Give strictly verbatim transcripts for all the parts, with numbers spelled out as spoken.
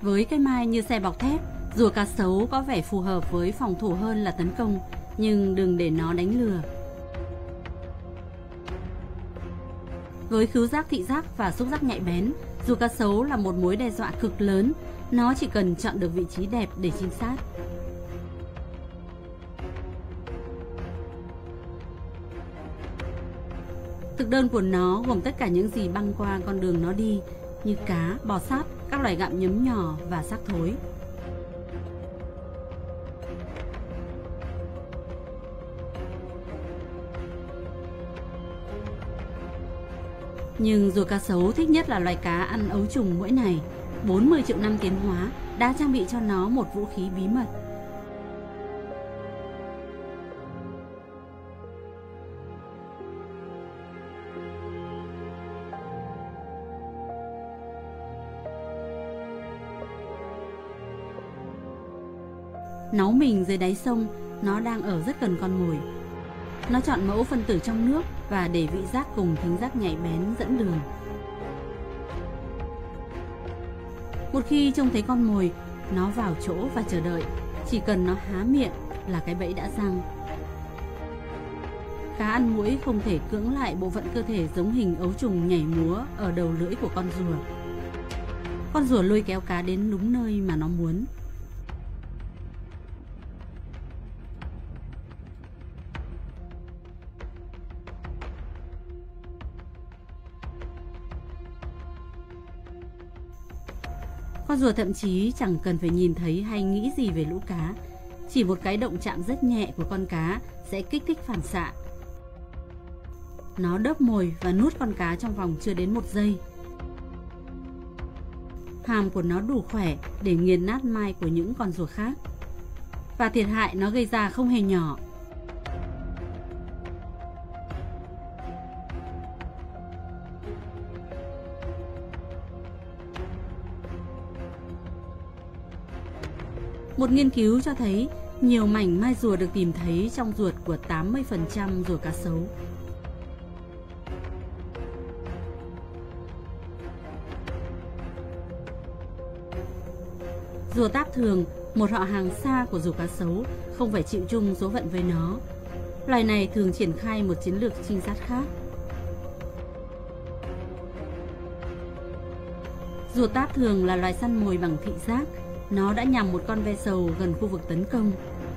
Với cái mai như xe bọc thép, rùa cá sấu có vẻ phù hợp với phòng thủ hơn là tấn công, nhưng đừng để nó đánh lừa. Với khứu giác thị giác và xúc giác nhạy bén, rùa cá sấu là một mối đe dọa cực lớn. Nó chỉ cần chọn được vị trí đẹp để trinh sát. Thực đơn của nó gồm tất cả những gì băng qua con đường nó đi, như cá, bò sát, các loài gặm nhấm nhỏ và xác thối. Nhưng rùa cá sấu thích nhất là loài cá ăn ấu trùng muỗi này. bốn mươi triệu năm tiến hóa đã trang bị cho nó một vũ khí bí mật. Náu mình dưới đáy sông, nó đang ở rất gần con mồi. Nó chọn mẫu phân tử trong nước và để vị giác cùng thính giác nhạy bén dẫn đường. Một khi trông thấy con mồi, nó vào chỗ và chờ đợi. Chỉ cần nó há miệng là cái bẫy đã giăng. Cá ăn muỗi không thể cưỡng lại bộ phận cơ thể giống hình ấu trùng nhảy múa ở đầu lưỡi của con rùa. Con rùa lôi kéo cá đến đúng nơi mà nó muốn. Con rùa thậm chí chẳng cần phải nhìn thấy hay nghĩ gì về lũ cá. Chỉ một cái động chạm rất nhẹ của con cá sẽ kích thích phản xạ. Nó đớp mồi và nuốt con cá trong vòng chưa đến một giây. Hàm của nó đủ khỏe để nghiền nát mai của những con rùa khác. Và thiệt hại nó gây ra không hề nhỏ. Một nghiên cứu cho thấy nhiều mảnh mai rùa được tìm thấy trong ruột của tám mươi phần trăm rùa cá sấu. Rùa táp thường, một họ hàng xa của rùa cá sấu, không phải chịu chung số phận với nó. Loài này thường triển khai một chiến lược trinh sát khác. Rùa táp thường là loài săn mồi bằng thị giác. Nó đã nhằm một con ve sầu gần khu vực tấn công.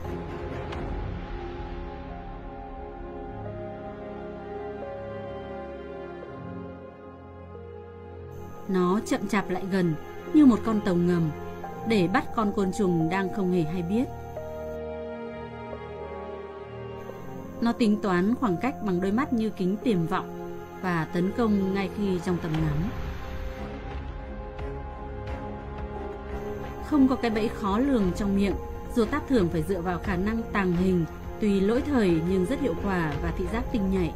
Nó chậm chạp lại gần như một con tàu ngầm để bắt con côn trùng đang không hề hay biết. Nó tính toán khoảng cách bằng đôi mắt như kính tiềm vọng và tấn công ngay khi trong tầm ngắm. Không có cái bẫy khó lường trong miệng, rùa táp thường phải dựa vào khả năng tàng hình, tùy lỗi thời nhưng rất hiệu quả và thị giác tinh nhạy.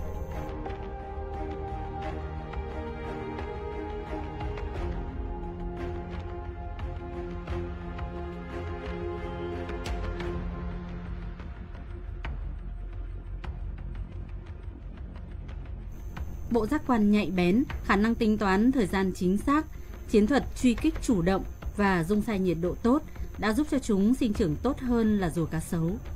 Bộ giác quan nhạy bén, khả năng tính toán thời gian chính xác, chiến thuật truy kích chủ động và dung sai nhiệt độ tốt đã giúp cho chúng sinh trưởng tốt hơn là rùa cá sấu.